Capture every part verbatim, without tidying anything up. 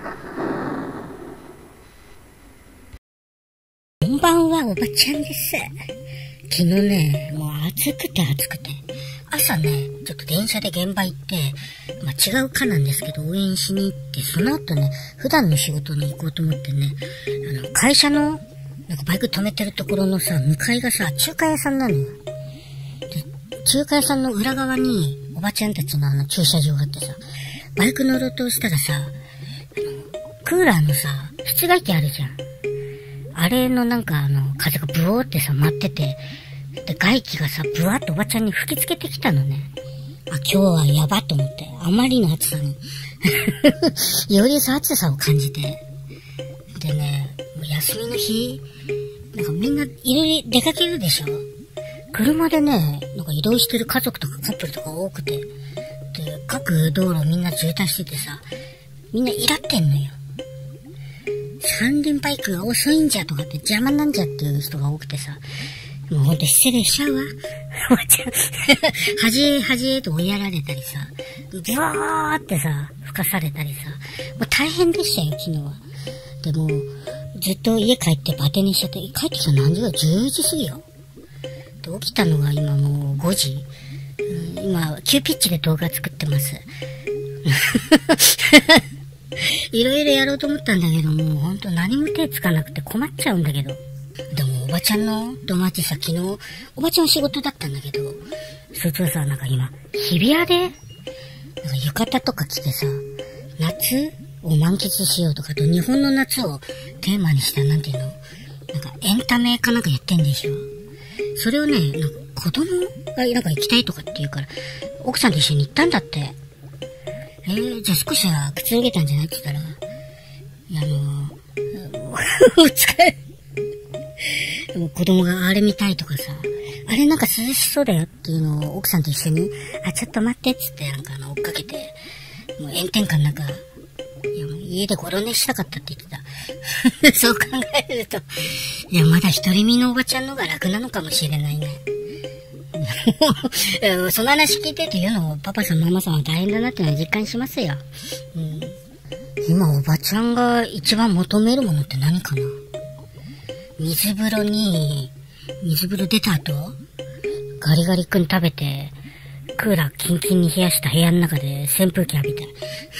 こんばんは、おばちゃんです。昨日ね、もう暑くて暑くて。朝ね、ちょっと電車で現場行って、まあ、違う課なんですけど、応援しに行って、その後ね、普段の仕事に行こうと思ってね、あの、会社の、なんかバイク止めてるところのさ、向かいがさ、中華屋さんなのよ。で、中華屋さんの裏側に、おばちゃんたちのあの駐車場があってさ、バイク乗ろうとしたらさ、あの、クーラーのさ、室外機あるじゃん。あれのなんかあの、風がブオーってさ、舞ってて、で、外気がさ、ブワッとおばちゃんに吹きつけてきたのね。あ、今日はやばと思って、あまりの暑さに。より暑さを感じて。でね、もう休みの日、なんかみんないる、出かけるでしょ。車でね、なんか移動してる家族とかカップルとか多くて、で、各道路みんな渋滞しててさ、みんなイラってんのよ。三輪バイクが遅いんじゃとかって邪魔なんじゃっていう人が多くてさ、もうほんと失礼しちゃうわ。おばちゃん。はじえはじえと追いやられたりさ、ビワーってさ、吹かされたりさ、もう大変でしたよ、昨日は。でも、ずっと家帰ってバテにしちゃって、帰ってきたの何時ぐらい ?じゅう 時過ぎよ。で、起きたのが今もうごじ。うん、今、急ピッチで動画作ってます。いろいろやろうと思ったんだけども、ほんと何も手つかなくて困っちゃうんだけど。でもおばちゃんの友達さ、昨日、おばちゃんは仕事だったんだけど、そいつはさ、なんか今、日比谷で、なんか浴衣とか着てさ、夏を満喫しようとかと、日本の夏をテーマにした、なんていうの、なんかエンタメかなんかやってんでしょ。それをね、なんか子供がなんか行きたいとかって言うから、奥さんと一緒に行ったんだって。えー、じゃあ少しは靴脱げたんじゃないって言ったら、いや、あのー、お疲れ。でも子供があれ見たいとかさ、あれなんか涼しそうだよっていうのを奥さんと一緒に、あ、ちょっと待ってっつってなんかあの追っかけて、もう炎天下の中、いや家でゴロ寝したかったって言ってた。そう考えると、いやまだ独り身のおばちゃんの方が楽なのかもしれないね。その話聞いてて言うのをパパさんママさんは大変だなってのは実感しますよ。うん、今おばちゃんが一番求めるものって何かな。水風呂に、水風呂出た後、ガリガリ君食べて、クーラーキンキンに冷やした部屋の中で扇風機浴びて。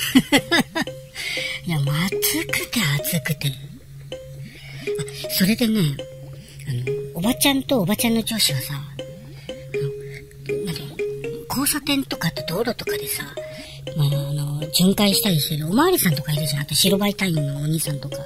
いや、もう暑くて暑くて。あ、それでね、あの、おばちゃんとおばちゃんの上司がさ、あの、なんていうの、交差点とかと道路とかでさ、まあ、あの、巡回したりしてるおまわりさんとかいるじゃん。あと白バイ隊員のお兄さんとか。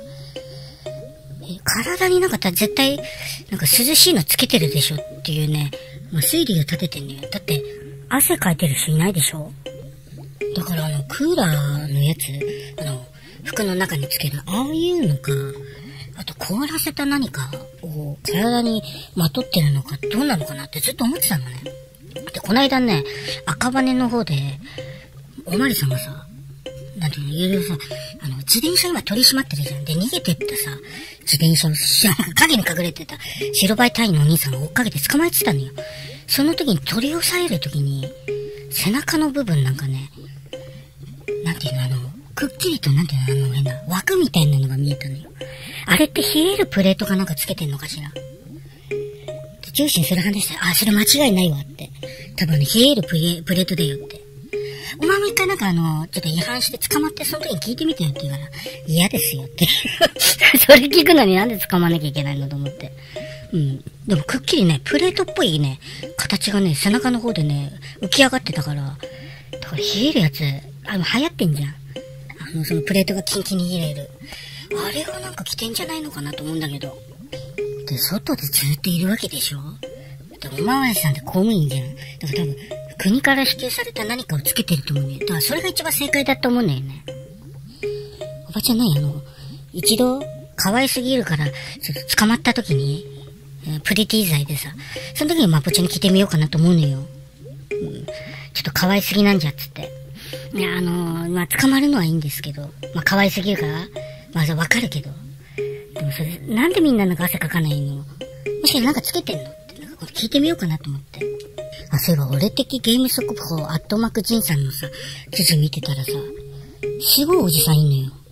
体になんか絶対、なんか涼しいのつけてるでしょっていうね、まあ、推理を立ててんのよ。だって、汗かいてる人いないでしょ。だからあの、クーラーのやつ、あの、服の中につける、ああいうのか、あと凍らせた何かを体にまとってるのか、どうなのかなってずっと思ってたのね。で、こないだね、赤羽の方で、おまわりさんがさ、なんていうの、いろいろさ、あの、自転車今取り締まってるじゃん。で、逃げてったさ、自転車を、影に隠れてた白バイ隊員のお兄さんが追っかけて捕まえてたのよ。その時に取り押さえる時に、背中の部分なんかね、なんていうの、あの、くっきりとなんていうの、あの、変な、枠みたいなのが見えたのよ。あれって冷えるプレートかなんかつけてんのかしら。で、上司にそれ話して、あ、それ間違いないわって。多分ね、冷えるプレ、プレートだよって。お前も一回なんかあの、ちょっと違反して捕まってその時に聞いてみてよって言うから、嫌ですよって。それ聞くのになんで捕まんなきゃいけないのと思って。うん。でもくっきりね、プレートっぽいね、形がね、背中の方でね、浮き上がってたから、だから冷えるやつ、あの、流行ってんじゃん。あの、そのプレートがキンキンに冷える。あれがなんか着てんじゃないのかなと思うんだけど。で、外でずっといるわけでしょ。で、おまわりさんって公務員じゃん。だから多分、国から支給された何かをつけてると思うね。だからそれが一番正解だと思うんだよね。おばちゃんないあの、一度、可愛すぎるから、ちょっと捕まった時に、えー、プリティ罪でさ、その時にマポちゃんに聞いてみようかなと思うのよ。うん、ちょっと可愛すぎなんじゃっつって。いや、あのー、まあ、捕まるのはいいんですけど、まあ、可愛すぎるから、まあ、わかるけど。でもそれ、なんでみんななんか汗かかないの？もしかしてなんかつけてんのって、なんかこれ聞いてみようかなと思って。あ、そういえば俺的ゲーム速報アットマークジンさんのさ、記事見てたらさ、すごいおじさんいんのよ。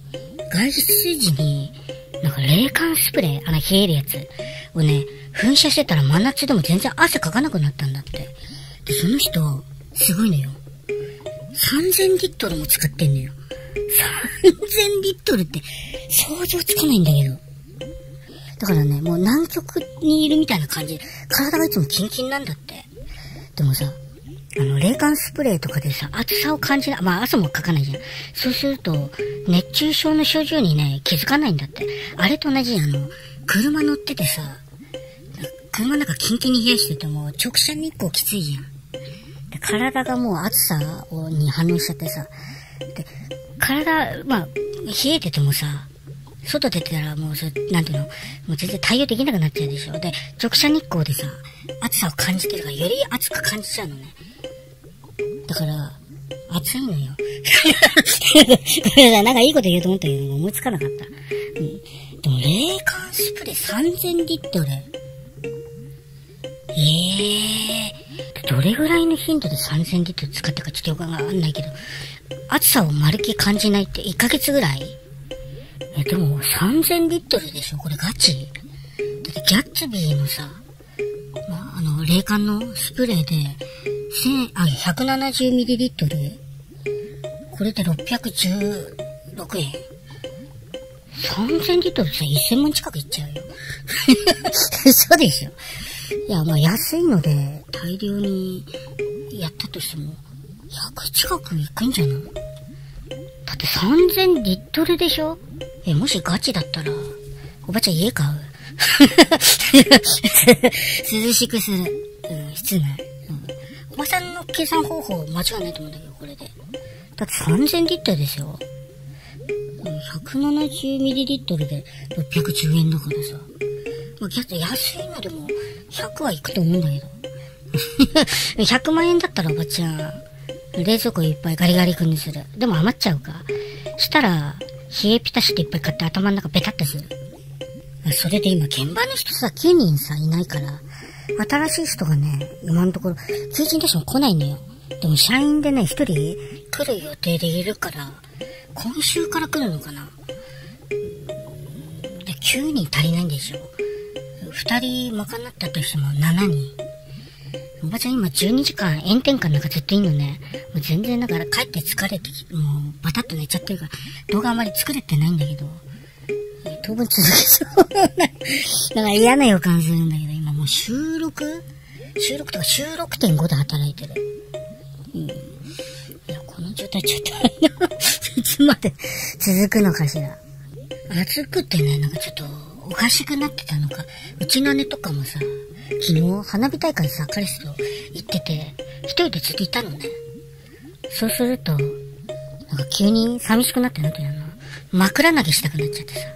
外出時に、なんか冷感スプレー、あの冷えるやつをね、噴射してたら真夏でも全然汗かかなくなったんだって。で、その人、すごいのよ。さんぜんリットルも使ってんのよ。さんぜんリットルって想像つかないんだけど。だからね、もう南極にいるみたいな感じで、体がいつもキンキンなんだって。でもさ、あの、冷感スプレーとかでさ、暑さを感じない、まあ汗もかかないじゃん。そうすると、熱中症の症状にね、気づかないんだって。あれと同じ、あの、車乗っててさ、車なんかキンキンに冷やしてても、直射日光きついじゃん。で、体がもう暑さをに反応しちゃってさ、で、体、まあ、冷えててもさ、外出てたらもうそれ、なんていうの、もう全然対応できなくなっちゃうでしょ。で、直射日光でさ、暑さを感じてるから、より暑く感じちゃうのね。だから、暑いのよ。これさ、なんかいいこと言うと思ったけど、思いつかなかった。うん。でも、冷感スプレーさんぜんリットル。ええー。どれぐらいの頻度でさんぜんリットル使ったかちょっとよくわかんないけど、暑さをまるっきり感じないっていっかげつぐらい？え、でもさんぜんリットルでしょ？これガチ？だってギャッツビーのさ、まあ、あの、冷感のスプレーで、千、あ、ひゃくななじゅうミリリットル？これでろっぴゃくじゅうろくえん。さんぜんリットルさ、せんまん近くいっちゃうよ。嘘でしょ？いや、まあ安いので大量にやったとしても、ひゃく近くいくんじゃない？だってさんぜんリットルでしょ？え、もしガチだったら、おばちゃん家買う？涼しくする。うん、室内。うん。おばさんの計算方法間違いないと思うんだけど、これで。だってさんぜんリットルですよ。ひゃくななじゅうミリリットルでろっぴゃくじゅうえんだからさ。まあ、安いのでもひゃくはいくと思うんだけど。ひゃくまんえんだったらおばちゃん、冷蔵庫いっぱいガリガリ君にする。でも余っちゃうか。したら、冷えピタシっていっぱい買って頭の中ベタッとする。それで今現場の人さ、きゅうにんさ、いないから、新しい人がね、今のところ、求人出しても来ないのよ。でも社員でね、一人来る予定でいるから、今週から来るのかな。で、きゅうにん足りないんでしょ。ふたり賄ったとしてもしちにん。おばちゃん今じゅうにじかん炎天下なんかずっといいのね。もう全然だから帰って疲れてきて、もうバタッと寝ちゃってるから、動画あまり作れてないんだけど、当分続けそうだから嫌な予感するんだけど、今もう収録収録とか収録てんごで働いてる。うん。いや、この状態ちょっといつまで続くのかしら。暑くてね、なんかちょっとおかしくなってたのか。うちの姉とかもさ、昨日花火大会さ、彼氏と行ってて、一人でずっといたのね。そうすると、なんか急に寂しくなってなってるの。枕投げしたくなっちゃってさ。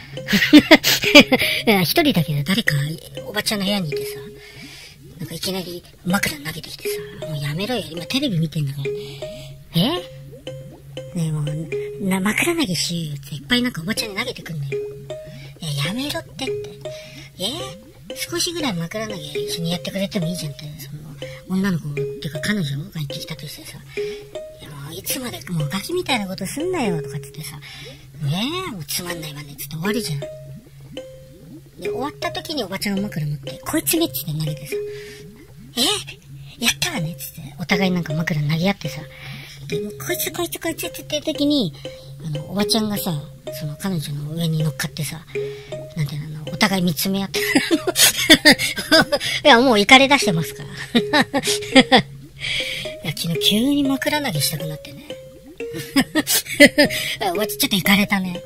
一人だけど誰かおばちゃんの部屋にいてさ、なんかいきなり枕投げてきてさ、もうやめろよ、今テレビ見てんだから。えねえ、もう、な、枕投げしようっていっぱいなんかおばちゃんに投げてくんのよ。いや、やめろってって。え少しぐらい枕投げ一緒にやってくれてもいいじゃんって、その、女の子っていうか彼女が言ってきたとしてさ、いやもういつまでもうガキみたいなことすんなよとかって言ってさ、ねえ、もうつまんないわねっつって終わりじゃん。で、終わった時におばちゃんが枕持って、こいつめっつって投げてさ、えやったわねっつって、お互いなんか枕投げ合ってさ、で、もうこいつこいつこいつって言ってる時に、あの、おばちゃんがさ、その彼女の上に乗っかってさ、なんていうの、お互い見つめ合って。いや、もう怒り出してますから。いや、昨日急に枕投げしたくなってね。おばちゃんちょっと行かれたね。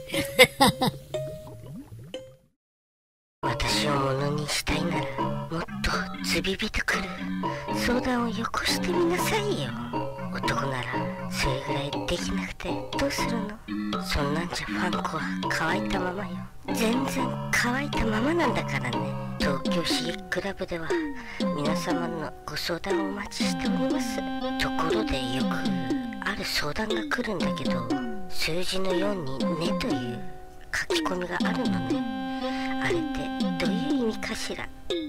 私をものにしたいなら、もっとズビビとくる相談をよこしてみなさいよ。男ならそれぐらいできなくてどうするの？そんなんじゃファンコは乾いたままよ。全然乾いたままなんだからね。東京刺激クラブでは皆様のご相談をお待ちしております。ところでよくある相談が来るんだけど、数字のよんにねという書き込みがあるのね。あれってどういう意味かしら。